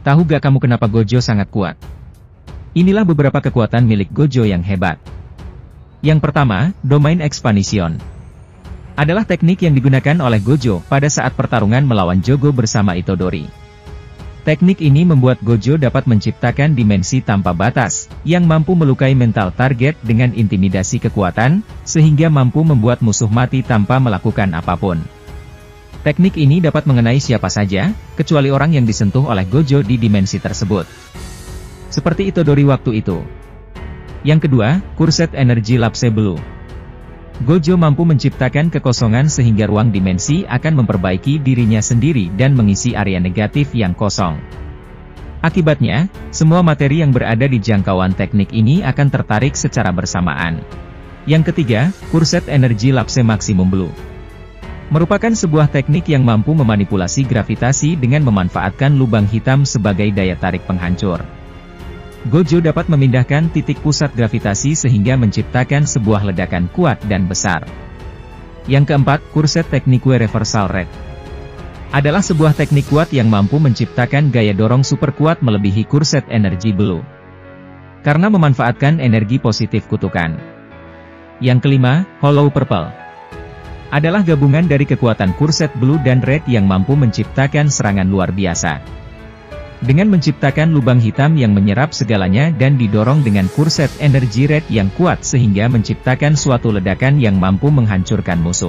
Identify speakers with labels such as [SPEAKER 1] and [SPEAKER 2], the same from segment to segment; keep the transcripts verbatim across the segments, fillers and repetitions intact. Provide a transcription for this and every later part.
[SPEAKER 1] Tahu gak kamu kenapa Gojo sangat kuat? Inilah beberapa kekuatan milik Gojo yang hebat. Yang pertama, Domain Expansion. Adalah teknik yang digunakan oleh Gojo pada saat pertarungan melawan Jogo bersama Itadori. Teknik ini membuat Gojo dapat menciptakan dimensi tanpa batas, yang mampu melukai mental target dengan intimidasi kekuatan, sehingga mampu membuat musuh mati tanpa melakukan apapun. Teknik ini dapat mengenai siapa saja, kecuali orang yang disentuh oleh Gojo di dimensi tersebut. Seperti Itadori waktu itu. Yang kedua, Cursed Energy Lapse Blue. Gojo mampu menciptakan kekosongan sehingga ruang dimensi akan memperbaiki dirinya sendiri dan mengisi area negatif yang kosong. Akibatnya, semua materi yang berada di jangkauan teknik ini akan tertarik secara bersamaan. Yang ketiga, Cursed Energy Lapse Maximum Blue. Merupakan sebuah teknik yang mampu memanipulasi gravitasi dengan memanfaatkan lubang hitam sebagai daya tarik penghancur. Gojo dapat memindahkan titik pusat gravitasi sehingga menciptakan sebuah ledakan kuat dan besar. Yang keempat, Cursed Technique Reversal Red. Adalah sebuah teknik kuat yang mampu menciptakan gaya dorong super kuat melebihi Cursed Energy Blue. Karena memanfaatkan energi positif kutukan. Yang kelima, Hollow Purple. Adalah gabungan dari kekuatan Cursed Blue dan Red yang mampu menciptakan serangan luar biasa. Dengan menciptakan lubang hitam yang menyerap segalanya dan didorong dengan Cursed Energy Red yang kuat sehingga menciptakan suatu ledakan yang mampu menghancurkan musuh.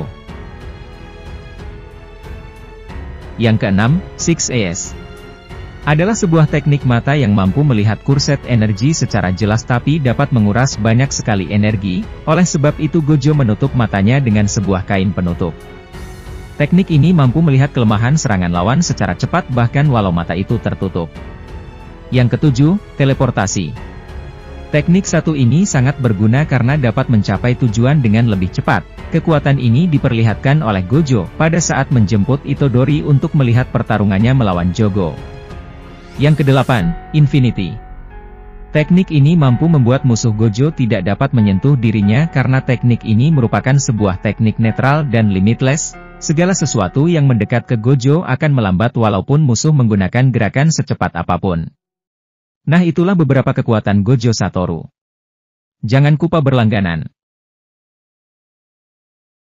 [SPEAKER 1] Yang keenam, Six Eyes. Adalah sebuah teknik mata yang mampu melihat Cursed Energy secara jelas tapi dapat menguras banyak sekali energi, oleh sebab itu Gojo menutup matanya dengan sebuah kain penutup. Teknik ini mampu melihat kelemahan serangan lawan secara cepat bahkan walau mata itu tertutup. Yang ketujuh, Teleportasi. Teknik satu ini sangat berguna karena dapat mencapai tujuan dengan lebih cepat. Kekuatan ini diperlihatkan oleh Gojo pada saat menjemput Itadori untuk melihat pertarungannya melawan Jogo. Yang kedelapan, Infinity. Teknik ini mampu membuat musuh Gojo tidak dapat menyentuh dirinya karena teknik ini merupakan sebuah teknik netral dan limitless. Segala sesuatu yang mendekat ke Gojo akan melambat walaupun musuh menggunakan gerakan secepat apapun. Nah itulah beberapa kekuatan Gojo Satoru. Jangan lupa berlangganan.